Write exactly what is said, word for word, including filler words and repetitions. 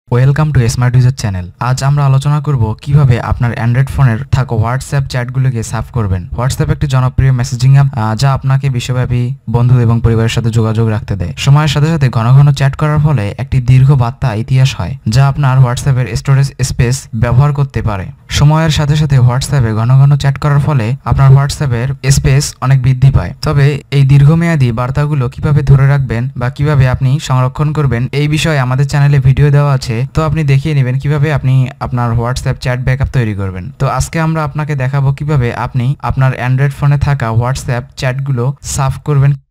Welcome to smart user channel. আজ আমরা আলোচনা করব কিভাবে আপনার অ্যান্ড্রয়েড ফোনের থাকা হোয়াটসঅ্যাপ চ্যাটগুলোকে সাফ করবেন। হোয়াটসঅ্যাপ একটি জনপ্রিয় মেসেজিং অ্যাপ যা আপনাকে বিশ্বব্যাপী বন্ধু এবং পরিবারের সাথে যোগাযোগ রাখতে দেয়। সময়ের সাথে সাথে ঘন ঘন চ্যাট করার ফলে একটি দীর্ঘ বার্তা ইতিহাস হয় যা আপনার হোয়াটসঅ্যাপের স্টোরেজ স্পেস ব্যবহার করতে পারে। সময়ের সাথে সাথে হোয়াটসঅ্যাপে ঘন ঘন চ্যাট করার ফলে আপনার হোয়াটসঅ্যাপের স্পেস অনেক বৃদ্ধি পায়। তবে এই দীর্ঘমেয়াদী বার্তাগুলো কিভাবে ধরে রাখবেন বা কিভাবে আপনি সংরক্ষণ করবেন এই বিষয়ে আমাদের চ্যানেলে ভিডিও দেওয়া আছে, তো আপনি দেখিয়ে নেবেন কিভাবে আপনি আপনার হোয়াটসঅ্যাপ চ্যাট ব্যাকআপ তৈরি করবেন। তো আজকে আমরা আপনাকে দেখাবো কিভাবে আপনি আপনার অ্যান্ড্রয়েড ফোনে থাকা হোয়াটসঅ্যাপ চ্যাটগুলো সাফ করবেন।